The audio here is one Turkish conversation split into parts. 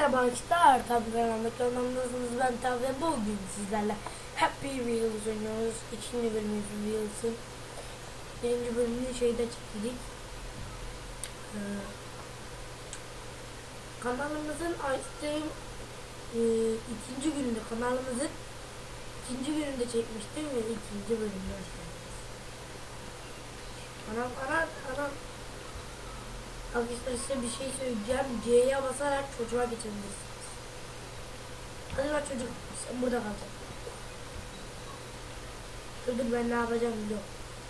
Merhaba arkadaşlar, tabi kanalımdasınız. Ben Tabi, bugün sizlerle Happy Wheels oynuyoruz. İkinci bölümümüz Wheels'ın. Birinci bölümünü şeyde çektik. Kanalımızın açtığım ikinci gününde, kanalımızın ikinci gününde çekmiştim ve ikinci bölümünü açtınız. Anam. Arkadaşlar size bir şey söyleyeceğim. C'ye basarak çocuğa geçebilirsiniz. Hadi lan çocuk, sen burada kalacaksın. Dur ben ne yapacağım biliyorum.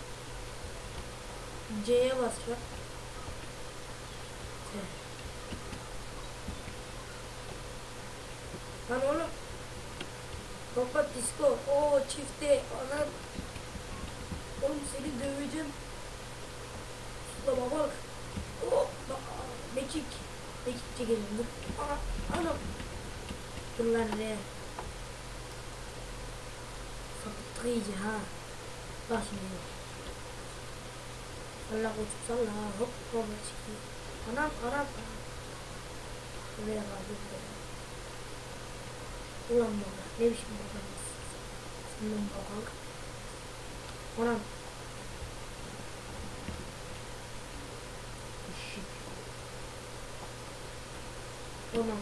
C'ye basacağım. Lan oğlum. Robot disco. Oo çifte. Anam. Oğlum seni döveceğim. Baba bak. Oh. Mekik çekelim. Dur. Anam. Dur lan ne? Sapıttık iyice ha. Bak şimdi. Salla koçum salla. Hop baba çıkıyor. Anam. Buraya kaldı. Ulan baba. Ne biçim babanız? Senin babalık. Anam. Tamam.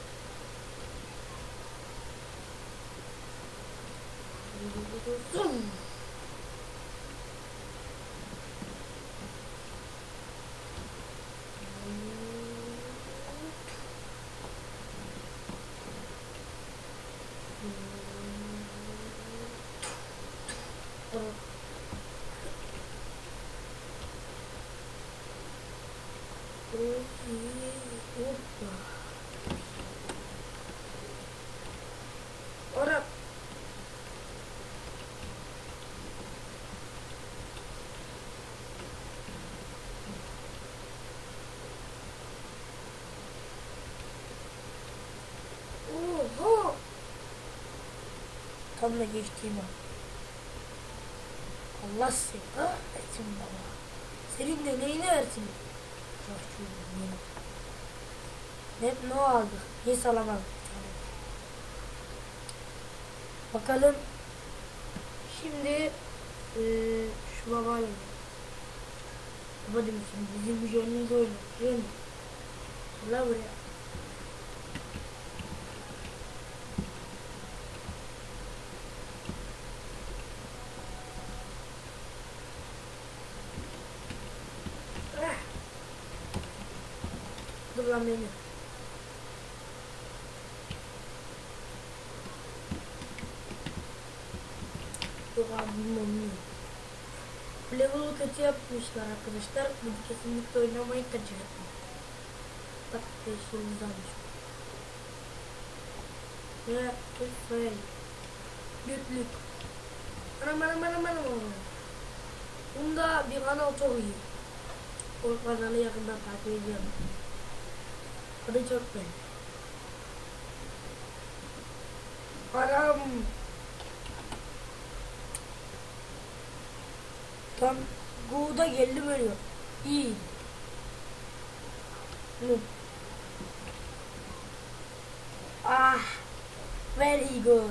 Ora. Oho. Tam da geçtiğim an. Allah seni kahretsin baba. Senin de neyini versin? Hep ne aldı? Hiç alamadım. Bakalım. Şimdi şu babayla. Baba demişim bizim bir yönümüzde oynuyor. Değil mi? Gel buraya. Dur lan beni. Yok abi bilmem. Level'ı kötü yapmışlar arkadaşlar. Bunu kesinlikle oynamayı tercih etmeyin. Bak 5 yıldız almış. Ve fail. Gütlük. Anam. Bunda bir kanal çok iyi. O kanalı yakından takip ediyorum. O da çok ben. Anam. Tam Go'da geldi böyle. İyi. Ah. Very good.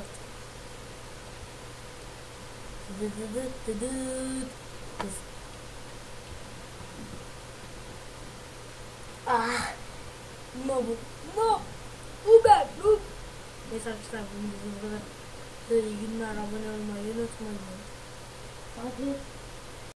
Ah. No. Bu ben. Neyse arkadaşlar bunu burada. Böyle günler abone olmayı unutmayın. Hadi.